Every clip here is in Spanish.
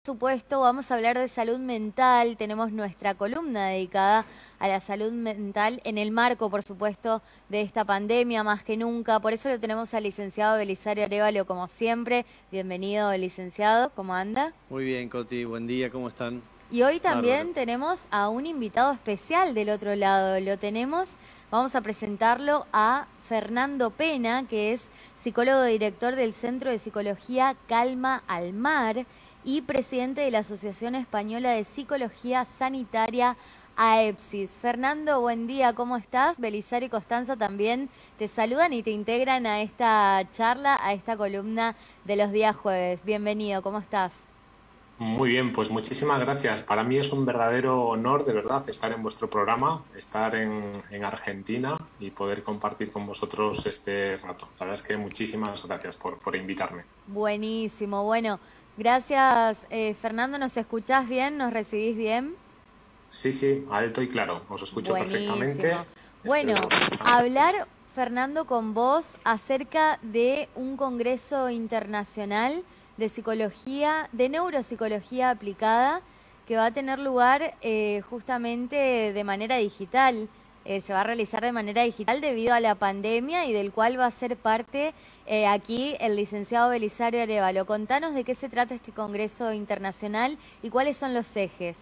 supuesto, vamos a hablar de salud mental. Tenemos nuestra columna dedicada a la salud mental en el marco, por supuesto, de esta pandemia más que nunca. Por eso lo tenemos al licenciado Belisario Arévalo, como siempre. Bienvenido, licenciado. ¿Cómo anda? Muy bien, Coti. Buen día. ¿Cómo están? Y hoy también Bárbaro. tenemos a un invitado especial del otro lado. Vamos a presentarlo a Fernando Pena, que es psicólogo director del Centro de Psicología Calma al Mar y presidente de la Asociación Española de Psicología Sanitaria, AEPSIS. Fernando, buen día, ¿cómo estás? Belisario y Constanza también te saludan y te integran a esta charla, a esta columna de los días jueves. Bienvenido, ¿cómo estás? Muy bien, pues muchísimas gracias. Para mí es un verdadero honor, de verdad, estar en vuestro programa, estar en Argentina y poder compartir con vosotros este rato. La verdad es que muchísimas gracias por invitarme. Buenísimo, bueno, gracias Fernando, ¿nos escuchás bien? ¿Nos recibís bien? Sí, alto y claro, os escucho perfectamente. Buenísimo. Bueno, hablar, Fernando, con vos acerca de un congreso internacional de psicología, de neuropsicología aplicada, que va a tener lugar justamente de manera digital. Se va a realizar de manera digital debido a la pandemia y del cual va a ser parte aquí el licenciado Belisario Arévalo. Contanos de qué se trata este congreso internacional y cuáles son los ejes.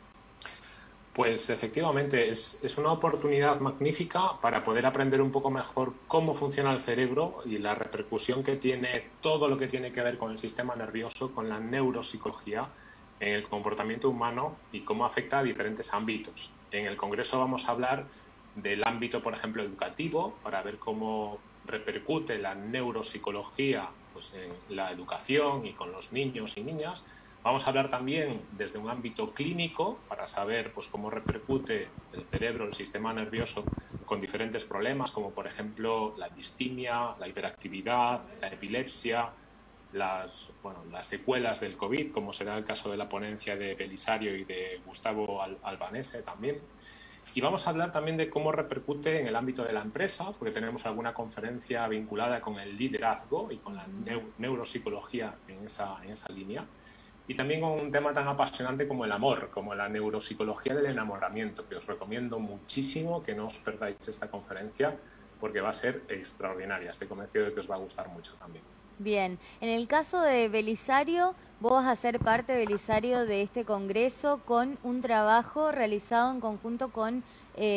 Pues efectivamente es una oportunidad magnífica para poder aprender un poco mejor cómo funciona el cerebro y la repercusión que tiene todo lo que tiene que ver con el sistema nervioso, con la neuropsicología en el comportamiento humano y cómo afecta a diferentes ámbitos. En el Congreso vamos a hablar del ámbito, por ejemplo, educativo, para ver cómo repercute la neuropsicología pues, en la educación y con los niños y niñas. Vamos a hablar también desde un ámbito clínico para saber pues, cómo repercute el cerebro, el sistema nervioso con diferentes problemas, como por ejemplo la distimia, la hiperactividad, la epilepsia, las secuelas del COVID, como será el caso de la ponencia de Belisario y de Gustavo Albanese también. Y vamos a hablar también de cómo repercute en el ámbito de la empresa, porque tenemos alguna conferencia vinculada con el liderazgo y con la neuropsicología en esa línea. Y también con un tema tan apasionante como el amor, como la neuropsicología del enamoramiento, que os recomiendo muchísimo que no os perdáis esta conferencia porque va a ser extraordinaria. Estoy convencido de que os va a gustar mucho también. Bien, en el caso de Belisario, vos vas a ser parte, Belisario, de este congreso con un trabajo realizado en conjunto con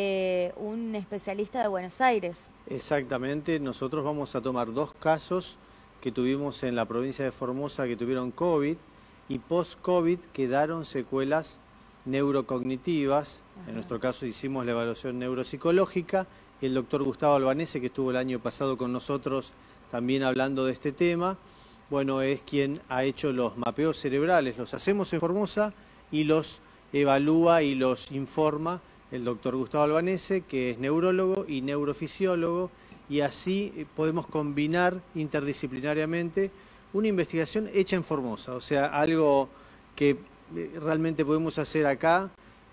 un especialista de Buenos Aires. Exactamente. Nosotros vamos a tomar dos casos que tuvimos en la provincia de Formosa que tuvieron COVID y post-COVID quedaron secuelas neurocognitivas. En nuestro caso hicimos la evaluación neuropsicológica. El doctor Gustavo Albanese, que estuvo el año pasado con nosotros también hablando de este tema, bueno, es quien ha hecho los mapeos cerebrales. Los hacemos en Formosa y los evalúa y los informa el doctor Gustavo Albanese, que es neurólogo y neurofisiólogo, y así podemos combinar interdisciplinariamente una investigación hecha en Formosa, o sea, algo que realmente podemos hacer acá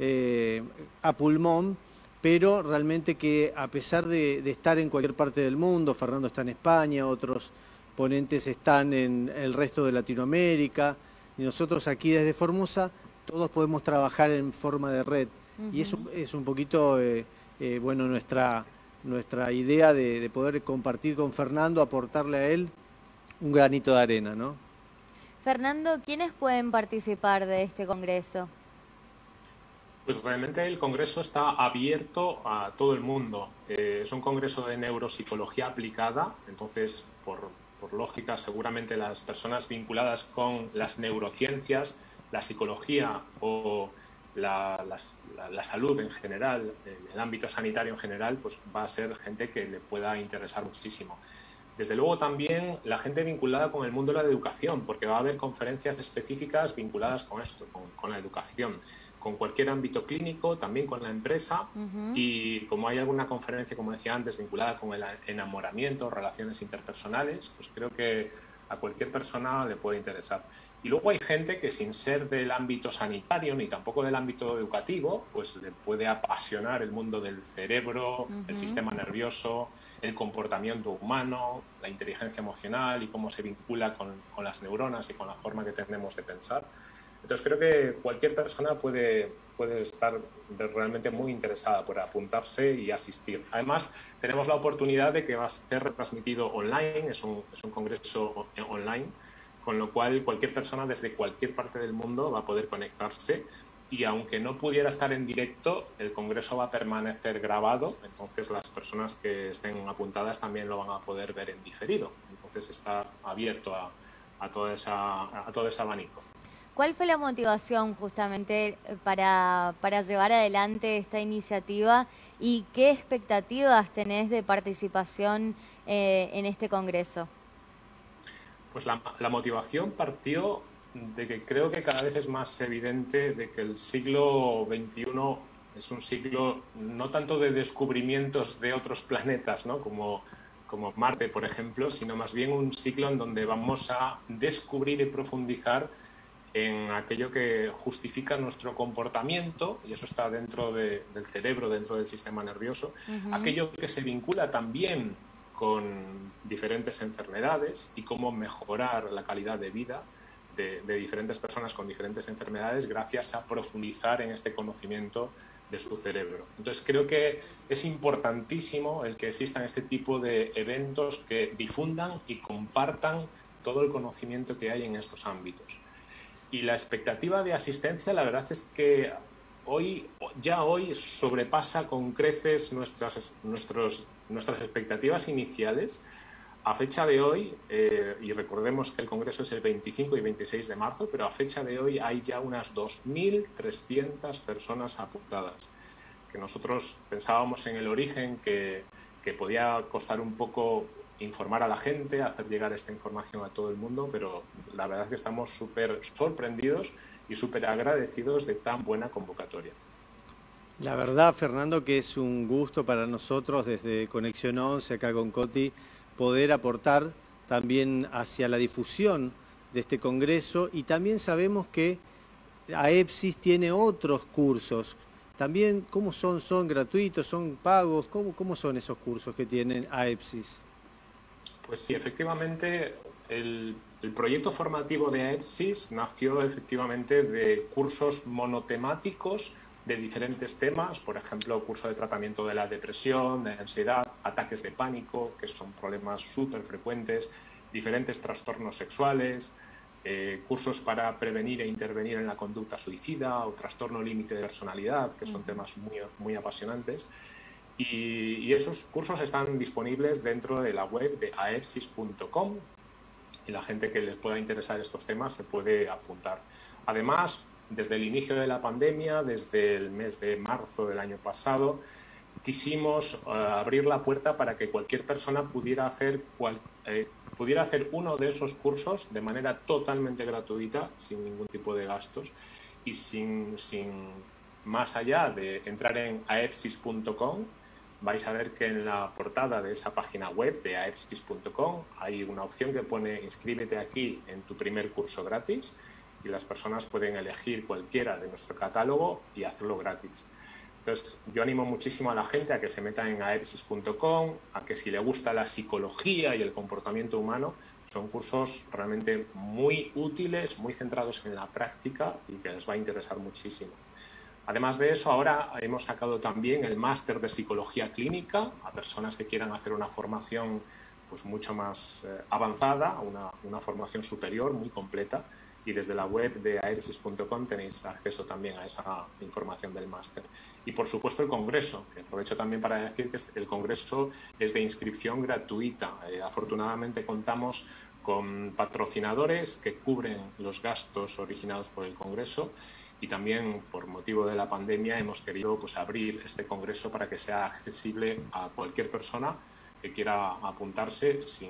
a pulmón, pero realmente que a pesar de estar en cualquier parte del mundo, Fernando está en España, otros ponentes están en el resto de Latinoamérica, y nosotros aquí desde Formosa todos podemos trabajar en forma de red. Y eso es un poquito bueno, nuestra idea de poder compartir con Fernando, aportarle a él un granito de arena, ¿no? Fernando, ¿quiénes pueden participar de este congreso? Pues realmente el congreso está abierto a todo el mundo. Es un congreso de neuropsicología aplicada, entonces por lógica seguramente las personas vinculadas con las neurociencias, la psicología o la salud en general, el ámbito sanitario en general, pues va a ser gente que le pueda interesar muchísimo. Desde luego también la gente vinculada con el mundo de la educación, porque va a haber conferencias específicas vinculadas con esto, con la educación, con cualquier ámbito clínico, también con la empresa y como hay alguna conferencia, como decía antes, vinculada con el enamoramiento, relaciones interpersonales, pues creo que a cualquier persona le puede interesar. Y luego hay gente que sin ser del ámbito sanitario ni tampoco del ámbito educativo, pues le puede apasionar el mundo del cerebro, el sistema nervioso, el comportamiento humano, la inteligencia emocional y cómo se vincula con las neuronas y con la forma que tenemos de pensar. Entonces creo que cualquier persona puede estar realmente muy interesada por apuntarse y asistir. Además, tenemos la oportunidad de que va a ser retransmitido online, es un congreso online, con lo cual cualquier persona desde cualquier parte del mundo va a poder conectarse, y aunque no pudiera estar en directo, el congreso va a permanecer grabado, entonces las personas que estén apuntadas también lo van a poder ver en diferido. Entonces está abierto a todo ese abanico. ¿Cuál fue la motivación justamente para llevar adelante esta iniciativa y qué expectativas tenés de participación en este congreso? Pues la motivación partió de que creo que cada vez es más evidente de que el siglo XXI es un siglo no tanto de descubrimientos de otros planetas, ¿no? como Marte, por ejemplo, sino más bien un siglo en donde vamos a descubrir y profundizar en aquello que justifica nuestro comportamiento, y eso está dentro del cerebro, dentro del sistema nervioso, aquello que se vincula también con diferentes enfermedades y cómo mejorar la calidad de vida de diferentes personas con diferentes enfermedades gracias a profundizar en este conocimiento de su cerebro. Entonces creo que es importantísimo el que existan este tipo de eventos que difundan y compartan todo el conocimiento que hay en estos ámbitos. Y la expectativa de asistencia, la verdad es que hoy sobrepasa con creces nuestras expectativas iniciales. A fecha de hoy, y recordemos que el Congreso es el 25 y 26 de marzo, pero a fecha de hoy hay ya unas 2.300 personas apuntadas, que nosotros pensábamos en el origen que podía costar un poco informar a la gente, hacer llegar esta información a todo el mundo, pero la verdad es que estamos súper sorprendidos y súper agradecidos de tan buena convocatoria. La verdad, Fernando, que es un gusto para nosotros desde Conexión 11, acá con Coti, poder aportar también hacia la difusión de este congreso, y también sabemos que AEPSIS tiene otros cursos. También, ¿cómo son? ¿Son gratuitos? ¿Son pagos? ¿Cómo son esos cursos que tienen AEPSIS? Pues sí, efectivamente, el proyecto formativo de AEPSIS nació efectivamente de cursos monotemáticos de diferentes temas, por ejemplo, curso de tratamiento de la depresión, de ansiedad, ataques de pánico, que son problemas súper frecuentes, diferentes trastornos sexuales, cursos para prevenir e intervenir en la conducta suicida o trastorno límite de personalidad, que son temas muy apasionantes. Y esos cursos están disponibles dentro de la web de aepsis.com, y la gente que les pueda interesar estos temas se puede apuntar. Además, desde el inicio de la pandemia, desde el mes de marzo del año pasado, quisimos abrir la puerta para que cualquier persona pudiera hacer uno de esos cursos de manera totalmente gratuita, sin ningún tipo de gastos, y sin más allá de entrar en aepsis.com. Vais a ver que en la portada de esa página web de aepsis.com hay una opción que pone inscríbete aquí en tu primer curso gratis, y las personas pueden elegir cualquiera de nuestro catálogo y hacerlo gratis. Entonces, yo animo muchísimo a la gente a que se meta en aepsis.com, a que si le gusta la psicología y el comportamiento humano, son cursos realmente muy útiles, muy centrados en la práctica y que les va a interesar muchísimo. Además de eso, ahora hemos sacado también el máster de psicología clínica a personas que quieran hacer una formación pues mucho más avanzada, una formación superior muy completa, y desde la web de aepsis.com tenéis acceso también a esa información del máster. Y por supuesto el congreso, que aprovecho también para decir que el congreso es de inscripción gratuita. Afortunadamente contamos con patrocinadores que cubren los gastos originados por el congreso, y también por motivo de la pandemia hemos querido pues abrir este congreso para que sea accesible a cualquier persona que quiera apuntarse sin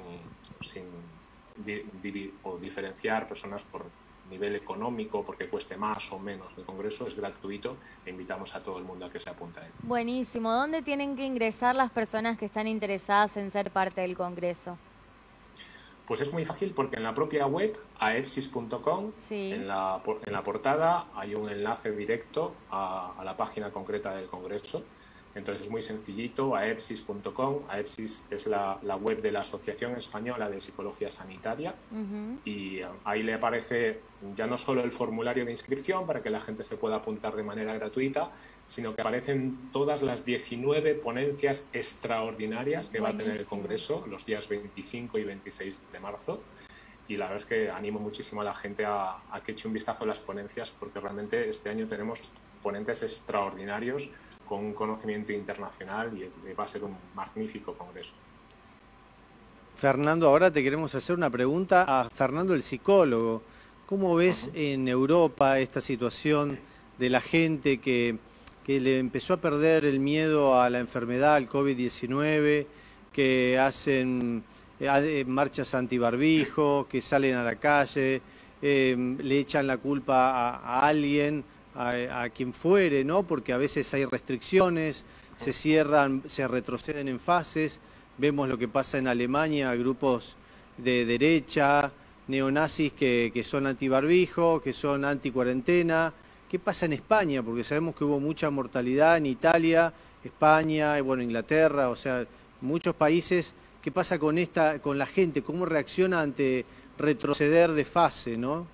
diferenciar personas por nivel económico, porque cueste más o menos. El congreso es gratuito e invitamos a todo el mundo a que se apunte a él. Buenísimo. ¿Dónde tienen que ingresar las personas que están interesadas en ser parte del congreso? Pues es muy fácil, porque en la propia web, aepsis.com, sí, en la portada hay un enlace directo a la página concreta del Congreso, Entonces es muy sencillito, aepsis.com. Aepsis es la web de la Asociación Española de Psicología Sanitaria, y ahí le aparece ya no solo el formulario de inscripción para que la gente se pueda apuntar de manera gratuita, sino que aparecen todas las 19 ponencias extraordinarias que va a tener el Congreso los días 25 y 26 de marzo. Y la verdad es que animo muchísimo a la gente a que eche un vistazo a las ponencias, porque realmente este año tenemos ponentes extraordinarios con un conocimiento internacional y va a ser un magnífico congreso. Fernando, ahora te queremos hacer una pregunta a Fernando el psicólogo. ¿Cómo ves en Europa esta situación de la gente que le empezó a perder el miedo a la enfermedad, al COVID-19, que hacen marchas antibarbijo, que salen a la calle, le echan la culpa a alguien, a quien fuere, ¿no? Porque a veces hay restricciones, se cierran, se retroceden en fases. Vemos lo que pasa en Alemania, grupos de derecha, neonazis que son antibarbijo, que son anticuarentena. ¿Qué pasa en España? Porque sabemos que hubo mucha mortalidad en Italia, España, bueno, Inglaterra, o sea, muchos países. ¿Qué pasa con la gente? ¿Cómo reacciona ante retroceder de fase, no?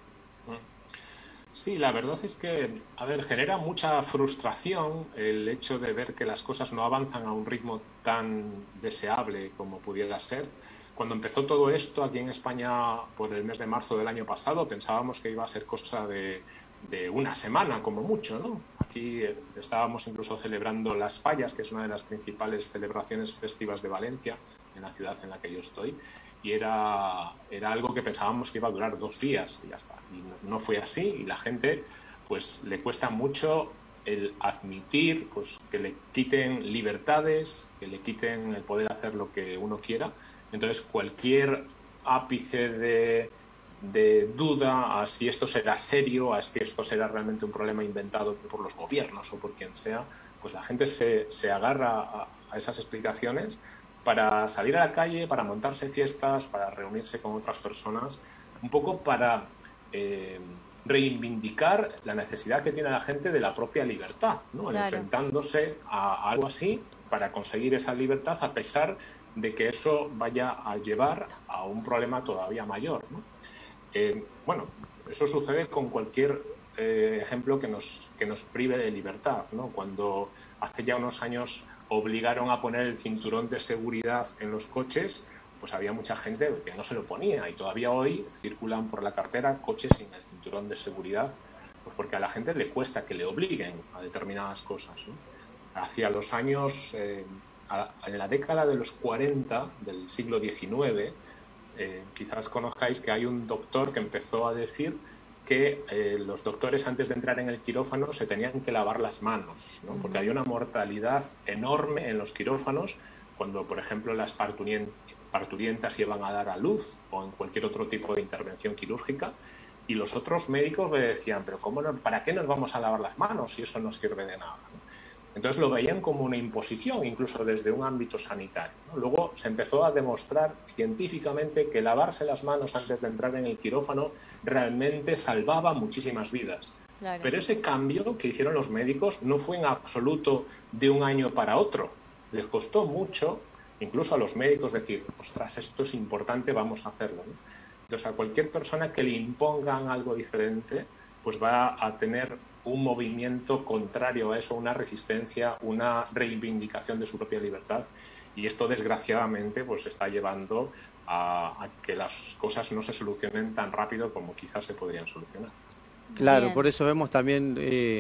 Sí, la verdad es que, a ver, genera mucha frustración el hecho de ver que las cosas no avanzan a un ritmo tan deseable como pudiera ser. Cuando empezó todo esto aquí en España por el mes de marzo del año pasado, pensábamos que iba a ser cosa de una semana como mucho, ¿no? Aquí estábamos incluso celebrando las Fallas, que es una de las principales celebraciones festivas de Valencia, en la ciudad en la que yo estoy, y era algo que pensábamos que iba a durar 2 días y ya está. Y no fue así, y la gente pues le cuesta mucho el admitir pues que le quiten libertades, que le quiten el poder hacer lo que uno quiera. Entonces cualquier ápice de duda a si esto será serio, a si esto será realmente un problema inventado por los gobiernos o por quien sea, pues la gente se agarra a esas explicaciones para salir a la calle, para montarse fiestas, para reunirse con otras personas, un poco para reivindicar la necesidad que tiene la gente de la propia libertad, ¿no? Claro. Enfrentándose a algo así para conseguir esa libertad, a pesar de que eso vaya a llevar a un problema todavía mayor, ¿no? Bueno, eso sucede con cualquier ejemplo que nos prive de libertad, ¿no? Cuando hace ya unos años obligaron a poner el cinturón de seguridad en los coches, pues había mucha gente que no se lo ponía, y todavía hoy circulan por la carretera coches sin el cinturón de seguridad, pues porque a la gente le cuesta que le obliguen a determinadas cosas, ¿no? Hacia los años, en la década de los 40 del siglo XIX, quizás conozcáis que hay un doctor que empezó a decir que los doctores antes de entrar en el quirófano se tenían que lavar las manos, ¿no? Porque había una mortalidad enorme en los quirófanos cuando, por ejemplo, las parturientas iban a dar a luz o en cualquier otro tipo de intervención quirúrgica, y los otros médicos le decían, pero ¿para qué nos vamos a lavar las manos si eso no sirve de nada, ¿no? Entonces lo veían como una imposición, incluso desde un ámbito sanitario, ¿no? Luego se empezó a demostrar científicamente que lavarse las manos antes de entrar en el quirófano realmente salvaba muchísimas vidas. Claro. Pero ese cambio que hicieron los médicos no fue en absoluto de un año para otro. Les costó mucho, incluso a los médicos, decir, ostras, esto es importante, vamos a hacerlo, ¿no? Entonces a cualquier persona que le impongan algo diferente, pues va a tener un movimiento contrario a eso, una resistencia, una reivindicación de su propia libertad, y esto desgraciadamente pues está llevando a que las cosas no se solucionen tan rápido como quizás se podrían solucionar. Claro, por eso vemos también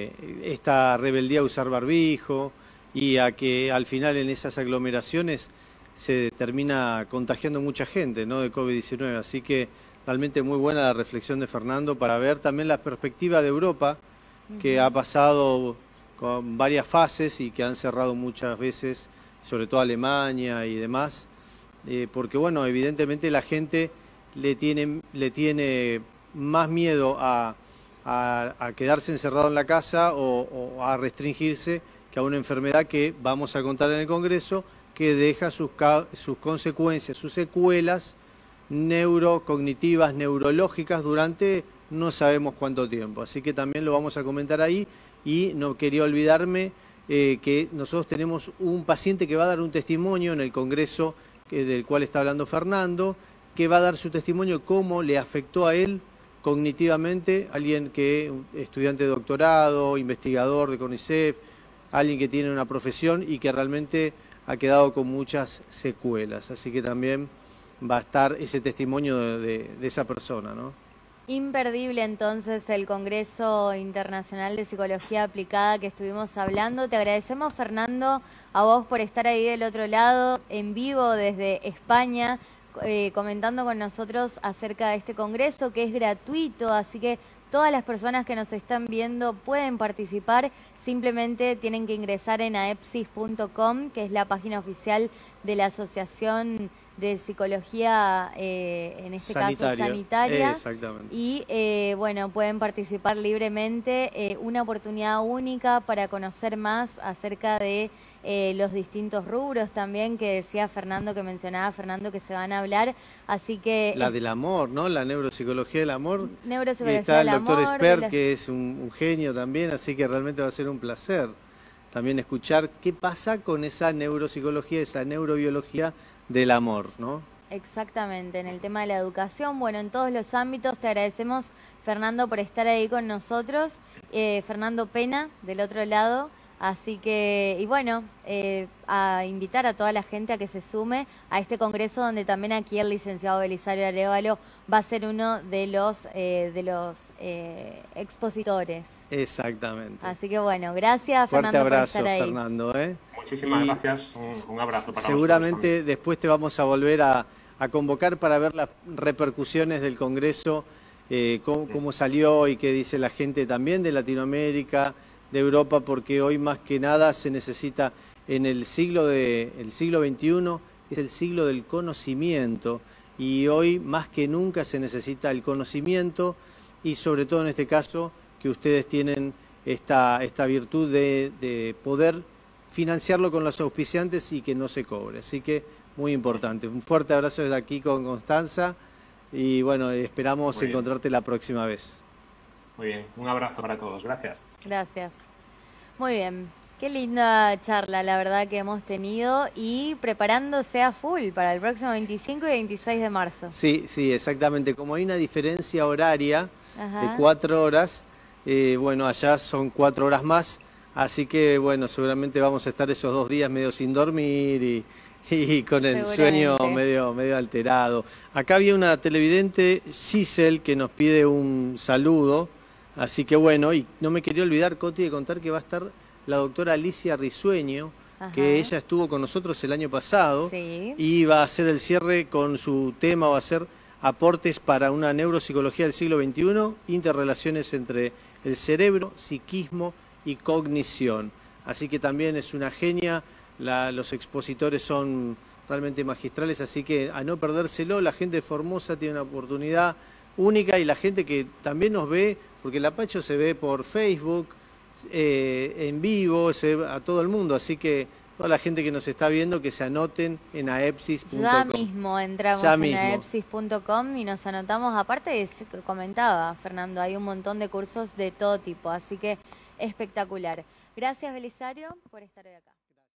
esta rebeldía a usar barbijo y a que al final en esas aglomeraciones se termina contagiando mucha gente, ¿no?, de COVID-19. Así que realmente muy buena la reflexión de Fernando para ver también la perspectiva de Europa, que ha pasado con varias fases y que han cerrado muchas veces, sobre todo Alemania y demás, porque bueno, evidentemente la gente le tiene más miedo a quedarse encerrado en la casa o a restringirse que a una enfermedad que vamos a contar en el Congreso, que deja sus consecuencias, sus secuelas neurocognitivas, neurológicas durante no sabemos cuánto tiempo. Así que también lo vamos a comentar ahí, y no quería olvidarme que nosotros tenemos un paciente que va a dar un testimonio en el congreso del cual está hablando Fernando, que va a dar su testimonio cómo le afectó a él cognitivamente, alguien que estudiante de doctorado, investigador de CONICET, alguien que tiene una profesión y que realmente ha quedado con muchas secuelas. Así que también va a estar ese testimonio de esa persona, ¿no? Imperdible entonces el Congreso Internacional de Psicología Aplicada que estuvimos hablando. Te agradecemos, Fernando, a vos por estar ahí del otro lado, en vivo desde España, comentando con nosotros acerca de este congreso que es gratuito, así que todas las personas que nos están viendo pueden participar, simplemente tienen que ingresar en aepsis.com, que es la página oficial de la Asociación de Psicología, en este caso sanitaria. Exactamente. Y bueno, pueden participar libremente, una oportunidad única para conocer más acerca de los distintos rubros también que decía Fernando, que mencionaba Fernando, que se van a hablar. Así que la del amor, ¿no? La neuropsicología del amor. Neuropsicología está el del doctor amor, Espert, que es un genio también, así que realmente va a ser un placer también escuchar qué pasa con esa neuropsicología, esa neurobiología del amor, ¿no? Exactamente, en el tema de la educación, bueno, en todos los ámbitos. Te agradecemos, Fernando, por estar ahí con nosotros. Fernando Pena, del otro lado. Así que, y bueno, a invitar a toda la gente a que se sume a este congreso, donde también aquí el licenciado Belisario Arévalo va a ser uno de los expositores. Exactamente. Así que bueno, gracias, Fuerte Fernando, abrazo, por estar ahí. Fernando, Muchísimas gracias, un abrazo para seguramente después te vamos a volver a convocar para ver las repercusiones del congreso, cómo salió y qué dice la gente también de Latinoamérica, de Europa, porque hoy más que nada se necesita en el siglo XXI, es el siglo del conocimiento, y hoy más que nunca se necesita el conocimiento, y sobre todo en este caso que ustedes tienen esta virtud de poder financiarlo con los auspiciantes y que no se cobre. Así que muy importante. Un fuerte abrazo desde aquí con Constanza, y bueno, esperamos encontrarte la próxima vez. Muy bien, un abrazo para todos, gracias. Gracias. Muy bien, qué linda charla la verdad que hemos tenido, y preparándose a full para el próximo 25 y 26 de marzo. Sí, sí, exactamente. Como hay una diferencia horaria de 4 horas, bueno, allá son 4 horas más, así que bueno, seguramente vamos a estar esos 2 días medio sin dormir y con el sueño medio alterado. Acá había una televidente, Giselle, que nos pide un saludo. Así que bueno, y no me quería olvidar, Coti, de contar que va a estar la doctora Alicia Risueño, que ella estuvo con nosotros el año pasado, y va a hacer el cierre con su tema, va a ser aportes para una neuropsicología del siglo XXI, interrelaciones entre el cerebro, psiquismo y cognición. Así que también es una genia, los expositores son realmente magistrales, así que a no perdérselo. La gente de Formosa tiene una oportunidad única, y la gente que también nos ve, porque el Apacho se ve por Facebook, en vivo, se ve a todo el mundo, así que toda la gente que nos está viendo, que se anoten en aepsis.com. Ya mismo entramos en aepsis.com y nos anotamos. Aparte, comentaba Fernando, hay un montón de cursos de todo tipo, así que espectacular. Gracias, Belisario, por estar hoy acá.